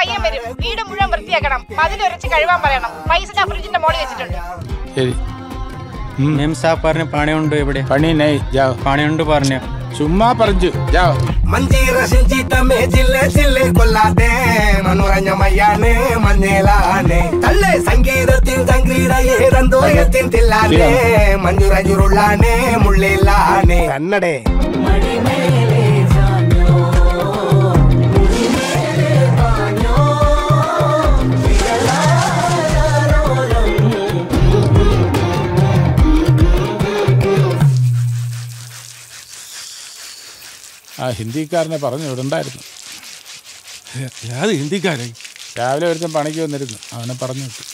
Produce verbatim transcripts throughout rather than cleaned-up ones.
പയ്യൻ വരും. വീട് മുഴുവൻ വൃത്തിയാക്കണം. മതിലുരച്ച് കഴുകാൻ പറയണം. പൈസ ഞാൻ ഫ്രിഡ്ജിന്റെ മോളിൽ വെച്ചിട്ടുണ്ട്. ശരി. मेम साहब പറഞ്ഞ പണിയുണ്ട് ഇവിടെ. പണി നൈ ജാओ. പണിയുണ്ട് പറഞ്ഞു. ചുമ്മാ പറഞ്ഞു ജാओ. मंजीर सिंचित में जिले जिले കൊല്ലാതെ മനോരഞ്ജമയ്യാനെ മഞ്ഞേലാനെ തല്ലേ സംഗീതത്തിൻ സംഗീതയേരന്തോയത്തിൻ തില്ലാനെ മഞ്ജുരജുരുള്ളാനെ മുള്ളിലാനെ കന്നഡേ ആ ഹിന്ദിക്കാരനെ പറഞ്ഞു വിടണ്ടായിരുന്നു. ഏത് ഹിന്ദിക്കാരായി? രാവിലെ ഒരുത്തൻ പണിക്ക് വന്നിരുന്നു, അവനെ പറഞ്ഞു വിട്ടു.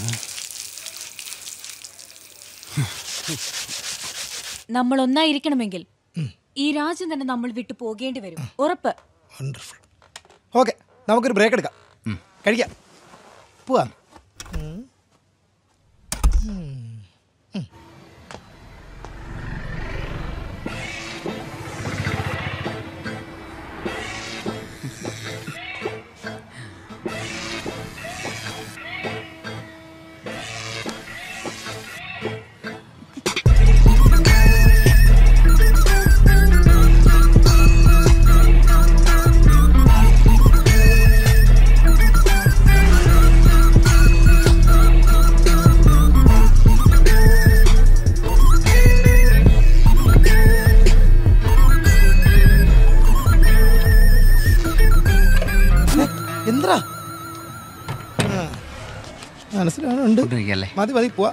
നമ്മൾ ഒന്നായിരിക്കണമെങ്കിൽ ഈ രാജ്യം തന്നെ നമ്മൾ വിട്ടു പോകേണ്ടി വരും. ഉറപ്പ്. വണ്ടർഫുൾ. ഓക്കെ, നമുക്കൊരു ബ്രേക്ക് എടുക്കാം. കഴിക്കാം. പോവാം. മനസ്സിലാവുന്നുണ്ട്. മതി മതി പോവാ.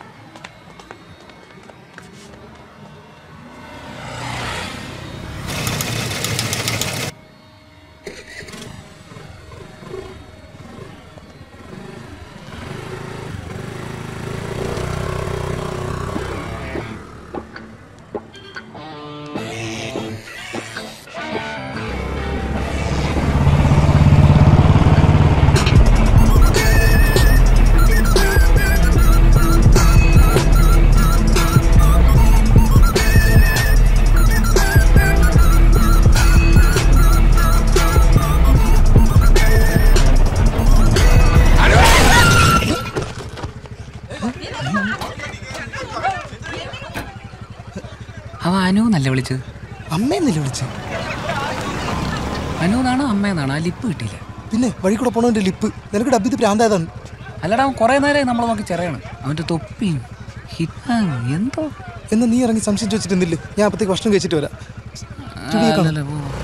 അനുന്നല്ലേ വിളിച്ചത്? അമ്മയെന്നല്ലേ വിളിച്ചത്? അനുന്നാണോ അമ്മയെന്നാണോ? ആ ലിപ്പ് കിട്ടിയില്ല. പിന്നെ വഴി കൂടെ പോണവന്റെ ലിപ്പ് നിനക്ക് ഡബ്ബിത് പ്രാന്തായതാണ്. അല്ലടാ, അവൻ കുറെ നേരം നമ്മളെ നോക്കി ചെറിയാണ്. അവന്റെ തൊപ്പിയും എന്തോ. എന്നാ നീ ഇറങ്ങി സംശയം ചോദിച്ചിട്ടുന്നില്ലേ? ഞാൻ അപ്പത്തേക്ക് ഭക്ഷണം കഴിച്ചിട്ട് വരാം.